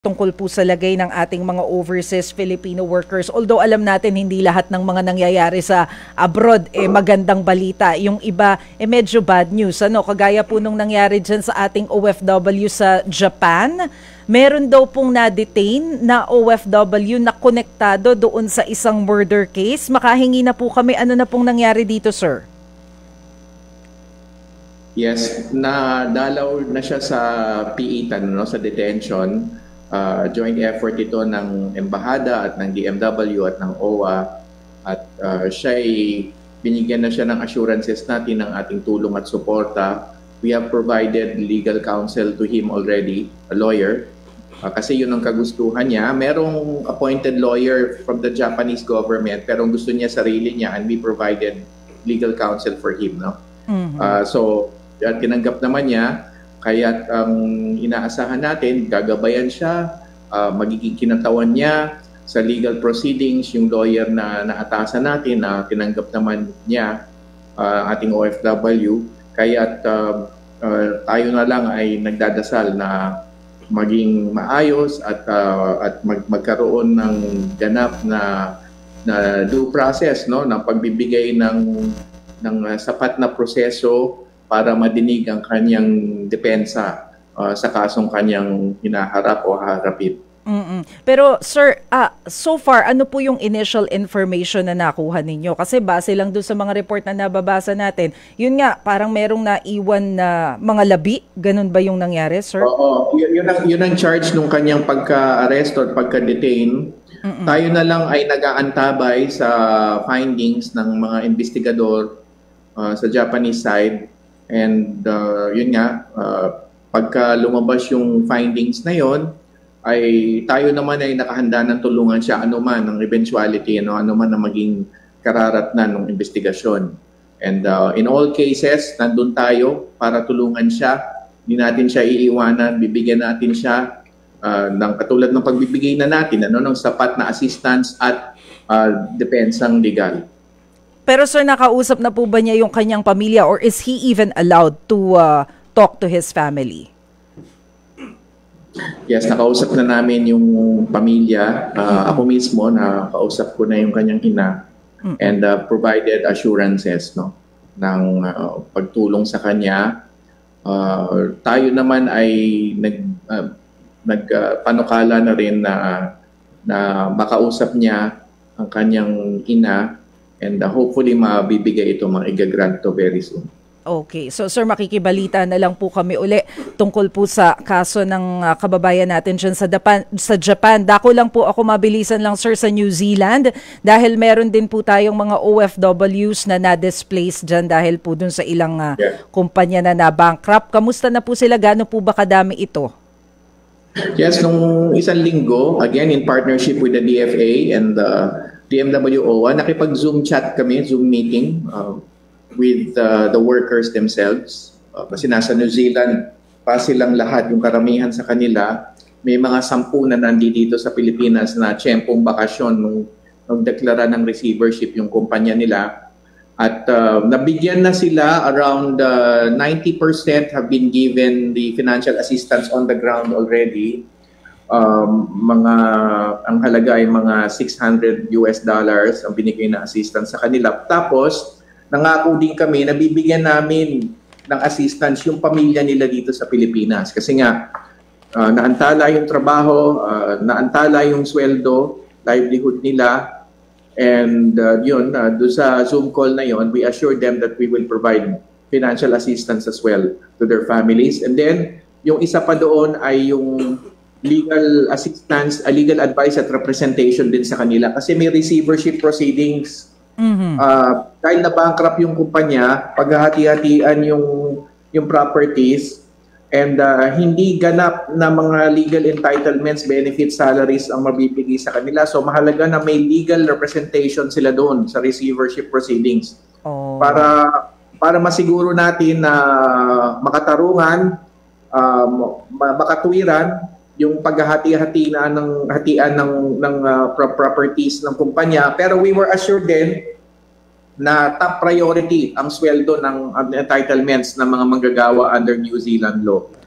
tungkol po sa lagay ng ating mga overseas Filipino workers. Although alam natin hindi lahat ng mga nangyayari sa abroad magandang balita. Yung iba medyo bad news. Kagaya po nung nangyari dyan sa ating OFW sa Japan. Meron daw pong na-detain na OFW na konektado doon sa isang murder case. Makahingi na po kami, ano na pong nangyari dito, sir? Yes, nadalaw na siya sa PITAN, sa detention. Joint effort ito ng Embahada at ng DMW at ng OWA. At binigyan na siya ng assurances natin ng ating tulong at suporta. We have provided legal counsel to him already, a lawyer. Kasi yun ang kagustuhan niya. Merong appointed lawyer from the Japanese government pero gusto niya sarili niya, and we provided legal counsel for him. So, tinanggap naman niya. Kaya ang inaasahan natin, gagabayan siya, magiging kinatawan niya sa legal proceedings, yung lawyer na naatasan natin na tinanggap naman niya, ating OFW. Kaya tayo na lang ay nagdadasal na maging maayos at magkaroon ng ganap na due process, ng pagbibigay ng sapat na proseso para madinig ang kanyang depensa sa kasong kanyang hinaharap o haharapin. Pero sir, so far, ano po yung initial information na nakuha ninyo? Kasi base lang doon sa mga report na nababasa natin, yun nga, parang merong naiwan na mga labi. Ganun ba yung nangyari, sir? Oo, yun ang charge nung kanyang pagka-arrest or pagka-detain. Tayo na lang ay nag-aantabay sa findings ng mga investigador sa Japanese side. And yun nga, pagka lumabas yung findings na yon, ay tayo naman ay nakahanda ng tulungan siya anuman ang eventuality, anuman na maging kararatnan ng investigasyon. And in all cases, nandun tayo para tulungan siya. Hindi natin siya iiwanan, bibigyan natin siya ng katulad ng pagbibigay na natin ng sapat na assistance at depensang legal. Pero sir, nakausap na po ba niya yung kanyang pamilya, or is he even allowed to talk to his family? Yes, nakausap na namin yung pamilya. Ako mismo, nakausap ko na yung kanyang ina and provided assurances ng pagtulong sa kanya. Tayo naman ay nagpanukala na rin na makausap niya ang kanyang ina. And hopefully mabibigay ito, mag-grant to very soon. Okay. So sir, makikibalita na lang po kami uli tungkol po sa kaso ng kababayan natin dyan sa Japan. Dako lang po ako, mabilisan lang sir, sa New Zealand dahil meron din po tayong mga OFWs na na-displace dyan dahil po dun sa ilang kumpanya na na-bankrupt. Kamusta na po sila? Gaano po ba kadami ito? Yes, nung isang linggo, again in partnership with the DFA and DMW OWA, nakipag-Zoom chat kami, Zoom meeting with the workers themselves. Kasi nasa New Zealand pa silang lahat, yung karamihan sa kanila. May mga 10 na nandito sa Pilipinas na tiyempong bakasyon nung deklara ng receivership yung kumpanya nila. At nabigyan na sila, around 90% have been given the financial assistance on the ground already. Ang halaga ay mga $600 ang binigay na assistance sa kanila. Tapos, nangako din kami na bibigyan namin ng assistance yung pamilya nila dito sa Pilipinas. Kasi nga, naantala yung trabaho, naantala yung sweldo, livelihood nila. And doon sa Zoom call na yon, we assured them that we will provide financial assistance as well to their families. And then, yung isa pa doon ay yung legal assistance, legal advice at representation din sa kanila kasi may receivership proceedings. Dahil na-bankrupt yung kumpanya, paghahati-hatian yung properties and hindi ganap na mga legal entitlements, benefits, salaries ang mabibigay sa kanila. So mahalaga na may legal representation sila doon sa receivership proceedings. Para masiguro natin na makatarungan, makatwiran yung paghahati-hati na ng hatian ng properties ng kumpanya. Pero we were assured din na top priority ang sweldo ng entitlements ng mga manggagawa under New Zealand law.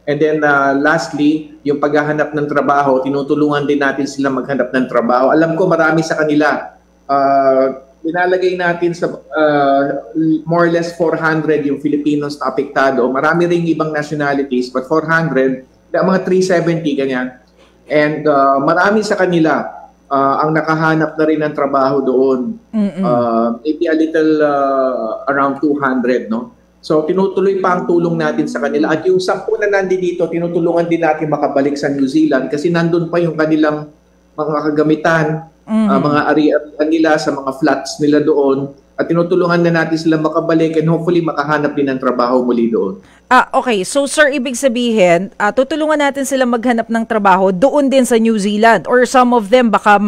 And then lastly, yung paghahanap ng trabaho, tinutulungan din natin sila maghanap ng trabaho. Alam ko marami sa kanila, inalagay natin sa more or less 400 yung Filipinos na apektado. Marami ring ibang nationalities, but 400, mga 370 ganyan. And marami sa kanila ang nakahanap na rin ng trabaho doon. Maybe a little around 200, no? So tinutuloy pa ang tulong natin sa kanila. At yung 10 na nandito, tinutulungan din natin makabalik sa New Zealand kasi nandun pa yung kanilang mga kagamitan, mga ari-arian nila sa mga flats nila doon. At tinutulungan na natin sila makabalik and hopefully makahanap din ng trabaho muli doon. Okay. So sir, ibig sabihin, tutulungan natin sila maghanap ng trabaho doon din sa New Zealand or some of them baka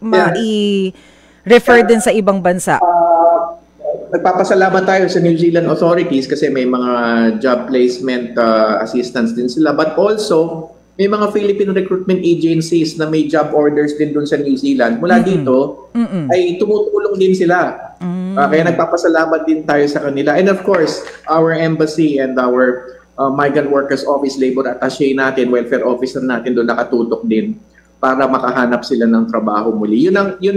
ma-refer din sa ibang bansa? Nagpapasalamat tayo sa New Zealand authorities kasi may mga job placement assistance din sila. But also, may mga Philippine recruitment agencies na may job orders din doon sa New Zealand. Mula dito, ay tumutulong din sila. Kaya nagpapasalamat din tayo sa kanila. And of course, our embassy and our migrant workers office, labor attaché natin, welfare officer natin doon nakatutok din para makahanap sila ng trabaho muli.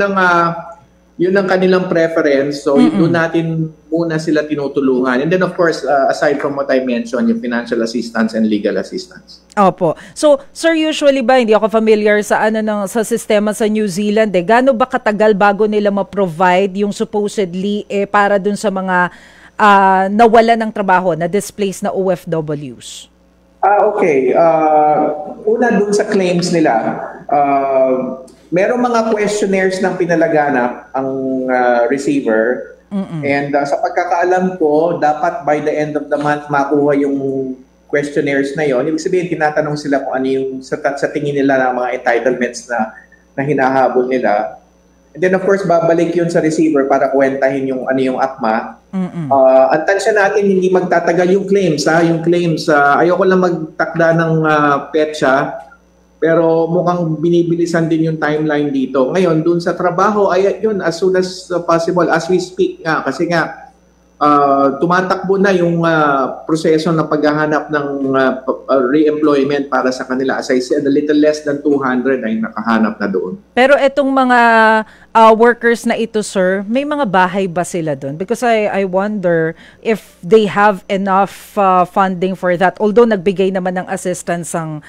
Yun ang kanilang preference. So, doon natin muna sila tinutulungan. And then, of course, aside from what I mentioned, yung financial assistance and legal assistance. Opo. So, sir, usually ba, hindi ako familiar sa sa sistema sa New Zealand, gaano ba katagal bago nila ma-provide yung supposedly para dun sa mga nawala ng trabaho, na displaced na OFWs? Okay. Una dun sa claims nila, merong mga questionnaires ng pinalaganap ang receiver. And sa pagkakaalam ko, dapat by the end of the month makuha yung questionnaires na yon. Ibig sabihin, tinatanong sila kung ano yung sa tingin nila ng mga entitlements na hinahabol nila. And then of course, babalik yun sa receiver para kwentahin yung ano yung akma. Ang tansya natin, hindi magtatagal yung claims. Yung claims, ayoko lang magtakda ng petsa. Pero mukhang binibilisan din yung timeline dito. Ngayon, dun sa trabaho, ay yun, as soon as possible, as we speak nga. Kasi nga, tumatakbo na yung proseso ng paghahanap ng re-employment para sa kanila. As I said, a little less than 200 ay nakahanap na doon. Pero etong mga workers na ito, sir, may mga bahay ba sila doon? Because I wonder if they have enough funding for that. Although nagbigay naman ng assistance ang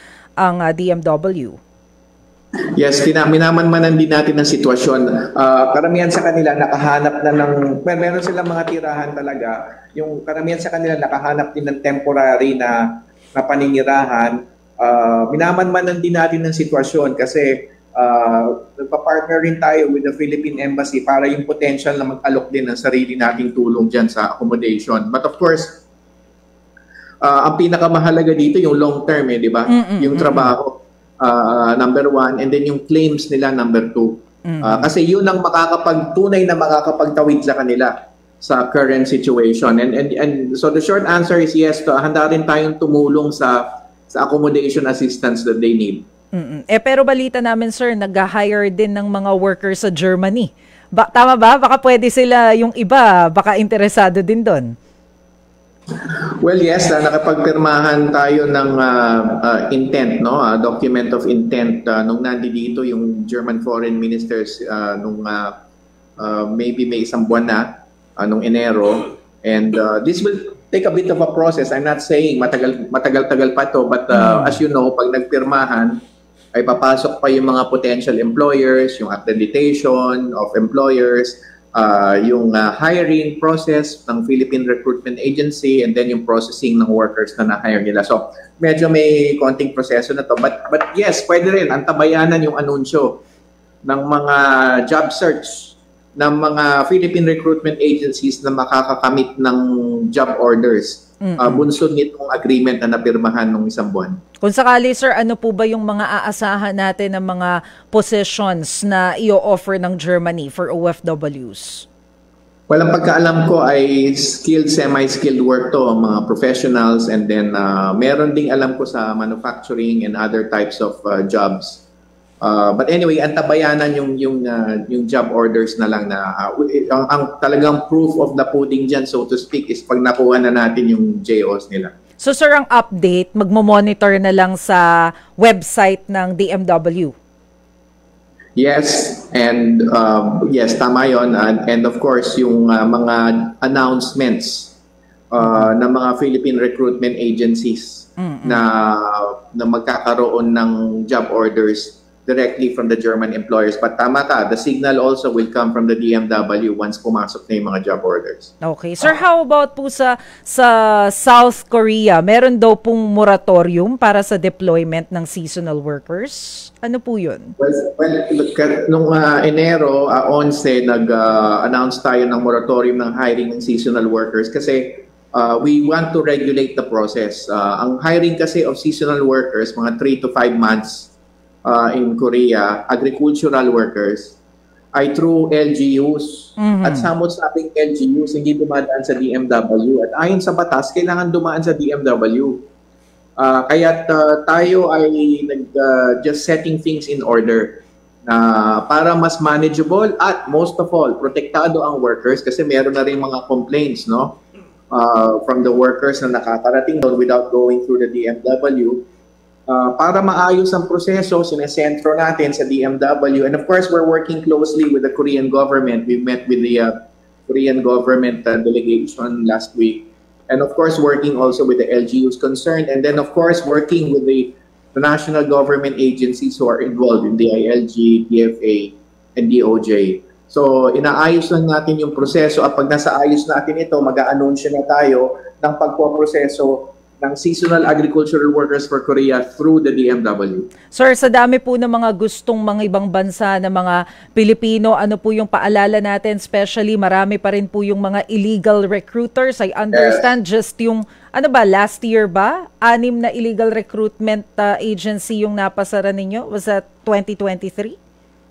DMW. Yes, minamanmanan din natin ang sitwasyon. Karamihan sa kanila nakahanap na ng, meron silang mga tirahan talaga. Yung karamihan sa kanila nakahanap din ng temporary na paninirahan. Minamanmanan din natin ang sitwasyon kasi nagpa-partner rin tayo with the Philippine Embassy para yung potential na mag-alok din ng sarili nating tulong dyan sa accommodation. But of course, ang pinakamahalaga dito yung long term, di ba? Yung trabaho, number 1, and then yung claims nila, number 2. Kasi yun ang tunay na makakapagtawid sa kanila sa current situation. And so the short answer is yes, handa rin tayong tumulong sa accommodation assistance that they need. Pero balita namin, sir, nag-hire din ng mga workers sa Germany. Tama ba? Baka pwede sila, yung iba, baka interesado din doon. Well, yes, nakapagpirmahan tayo ng intent, no? Document of intent nung nandito yung German foreign ministers nung maybe may isang buwan na nung Enero, and this will take a bit of a process. I'm not saying matagal-tagal pa to, but as you know, pag nagpirmahan ay papasok pa yung mga potential employers, yung accreditation of employers, yung hiring process ng Philippine Recruitment Agency, and then yung processing ng workers na na-hire nila. So, medyo may konting proseso na to. But yes, pwede rin antabayanan yung anunsyo ng mga job search ng mga Philippine Recruitment Agencies na makakakamit ng job orders. Bunsod nitong agreement na napirmahan nung isang buwan. Kung sakali, sir, ano po ba yung mga aasahan natin ng mga positions na i-offer ng Germany for OFWs? Well, ang pagkaalam ko ay skilled, semi-skilled work to, mga professionals, and then meron ding alam ko sa manufacturing and other types of jobs. But anyway, antabayanan yung job orders na lang na ang talagang proof of the pudding dyan, so to speak, is pag nakuha na natin yung JOs nila. So sir, ang update, magmo-monitor na lang sa website ng DMW. Yes, and yes, tama yon. And of course, yung mga announcements ng mga Philippine recruitment agencies na magkakaroon ng job orders directly from the German employers. But tama ka, the signal also will come from the DMW once pumasok na yung mga job orders. Okay. Sir, how about po sa South Korea? Meron daw pong moratorium para sa deployment ng seasonal workers? Ano po yun? Well look, nung Enero 11, nag-announce tayo ng moratorium ng hiring ng seasonal workers kasi we want to regulate the process. Ang hiring kasi of seasonal workers, mga 3 to 5 months in Korea, agricultural workers, ay through LGUs. At samot-sabing LGUs, hindi dumadaan sa DMW. At ayon sa batas, kailangan dumaan sa DMW. Kaya tayo ay just setting things in order para mas manageable at most of all, protektado ang workers kasi meron na rin mga complaints, no? From the workers na nakakarating doon without going through the DMW. Para maayos ang proseso, sinesentro natin sa DMW. And of course, we're working closely with the Korean government. We met with the Korean government delegation last week. And of course, working also with the LGUs concerned. And then of course, working with the national government agencies who are involved in the DILG, DFA, and DOJ. So, inaayos lang natin yung proseso at pag nasa ayos natin ito, mag-a-anunsyo na tayo ng pagpoproseso ng seasonal agricultural workers for Korea through the DMW. Sir, sa dami po ng mga gustong mga ibang bansa na mga Pilipino, ano po yung paalala natin? Especially, marami pa rin po yung mga illegal recruiters. I understand just yung, last year ba? 6 na illegal recruitment agency yung napasara ninyo? Was that 2023?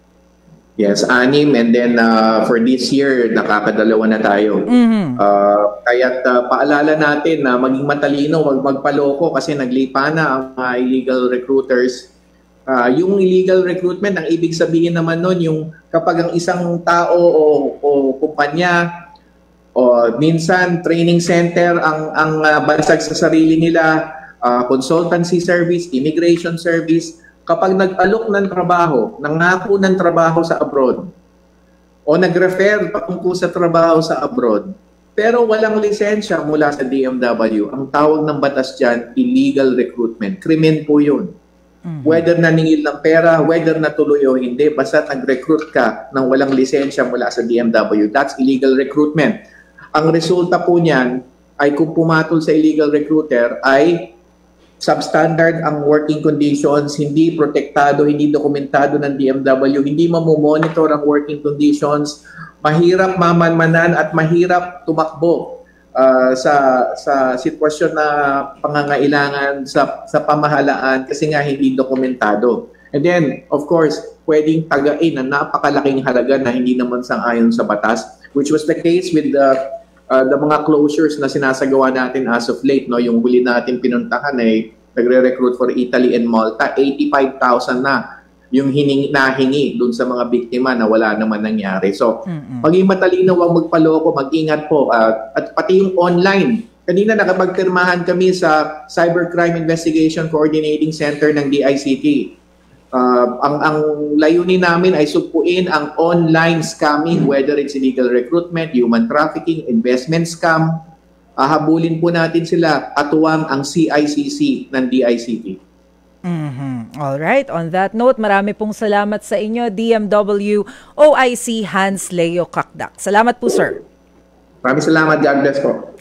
Yes, 6. And then for this year, nakakadalawa na tayo. Kaya't paalala natin na maging matalino, magpaloko kasi naglipa na ang illegal recruiters. Yung illegal recruitment, ang ibig sabihin naman nun, yung kapag ang isang tao o kumpanya o minsan training center ang bansag sa sarili nila, consultancy service, immigration service, kapag nag-alok ng trabaho, nangako ng trabaho sa abroad, o nag-refer patungkol sa trabaho sa abroad, pero walang lisensya mula sa DMW, ang tawag ng batas dyan, illegal recruitment. Krimen po yun. Whether naningil ng pera, whether natuloy o hindi, basta nag-recruit ka ng walang lisensya mula sa DMW, that's illegal recruitment. Ang resulta po niyan ay kung pumatol sa illegal recruiter ay substandard ang working conditions, hindi protektado, hindi dokumentado ng DMW, hindi mamomonitor ang working conditions, mahirap mamanmanan at mahirap tumakbo sa sitwasyon na pangangailangan sa pamahalaan kasi nga hindi dokumentado. And then, of course, pwedeng tagain ang napakalaking halaga na hindi naman sang-ayon sa batas, which was the case with the mga closures na sinasagawa natin as of late, no, yung huli natin pinuntahan ay nagre-recruit for Italy and Malta, 85,000 na yung nahingi dun sa mga biktima na wala naman nangyari. So, maging matalino, huwag magpaloko, mag-ingat po. At pati yung online, kanina nakapagpirmahan kami sa Cybercrime Investigation Coordinating Center ng DICT. Ang layunin namin ay sugpuin ang online scamming, whether it's illegal recruitment, human trafficking, investment scam. Habulin po natin sila, katuwang ang CICC ng DICT. Alright, on that note, marami pong salamat sa inyo, DMW OIC Hans Leo Kakdak. Salamat po, sir. Maraming salamat, God bless po.